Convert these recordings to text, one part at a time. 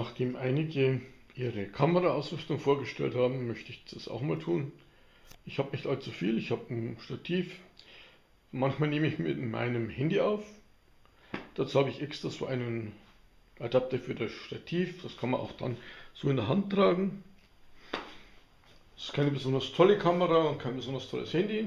Nachdem einige ihre Kameraausrüstung vorgestellt haben, möchte ich das auch mal tun. Ich habe nicht allzu viel, ich habe ein Stativ. Manchmal nehme ich mit meinem Handy auf. Dazu habe ich extra so einen Adapter für das Stativ. Das kann man auch dann so in der Hand tragen. Das ist keine besonders tolle Kamera und kein besonders tolles Handy.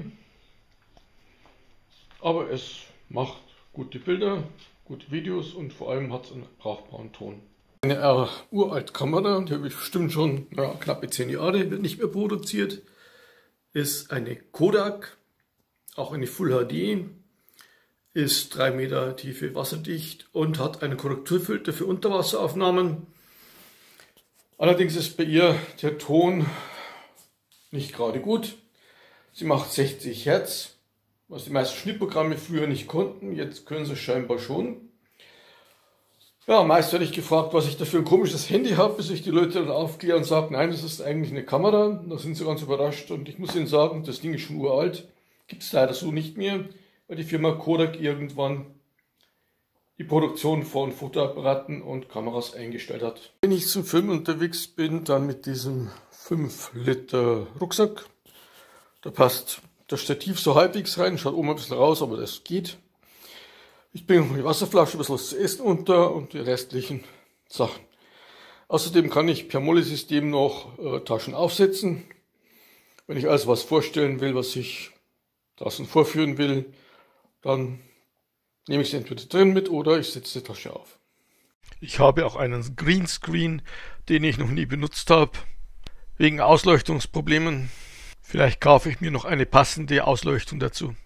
Aber es macht gute Bilder, gute Videos und vor allem hat es einen brauchbaren Ton. Eine uralt Kamera, die habe ich bestimmt schon knappe 10 Jahre, wird nicht mehr produziert. Ist eine Kodak, auch eine Full HD, ist 3 Meter Tiefe wasserdicht und hat einen Korrekturfilter für Unterwasseraufnahmen. Allerdings ist bei ihr der Ton nicht gerade gut. Sie macht 60 Hertz, was die meisten Schnittprogramme früher nicht konnten, jetzt können sie es scheinbar schon. Ja, meist werde ich gefragt, was ich da für ein komisches Handy habe, bis ich die Leute dann aufkläre und sage, nein, das ist eigentlich eine Kamera. Da sind sie ganz überrascht und ich muss ihnen sagen, das Ding ist schon uralt. Gibt es leider so nicht mehr, weil die Firma Kodak irgendwann die Produktion von Fotoapparaten und Kameras eingestellt hat. Wenn ich zum Filmen unterwegs bin, dann mit diesem 5 Liter Rucksack. Da passt das Stativ so halbwegs rein, schaut oben ein bisschen raus, aber das geht. Ich bringe noch die Wasserflasche, ein bisschen was zu essen unter und die restlichen Sachen. Außerdem kann ich per Molle-System noch Taschen aufsetzen. Wenn ich also was vorstellen will, was ich draußen vorführen will, dann nehme ich es entweder drin mit oder ich setze die Tasche auf. Ich habe auch einen Greenscreen, den ich noch nie benutzt habe, wegen Ausleuchtungsproblemen. Vielleicht kaufe ich mir noch eine passende Ausleuchtung dazu.